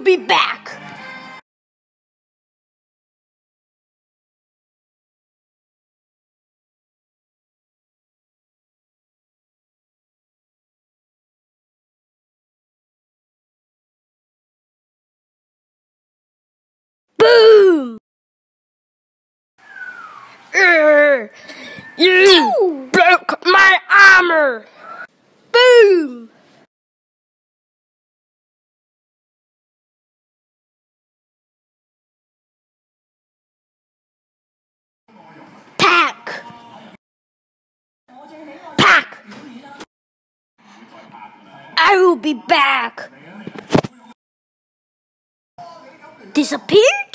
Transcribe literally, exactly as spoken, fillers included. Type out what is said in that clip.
be back. Boom! Urgh, you Ew. broke my armor! Boom! Pack! Pack! I will be back! Disappeared?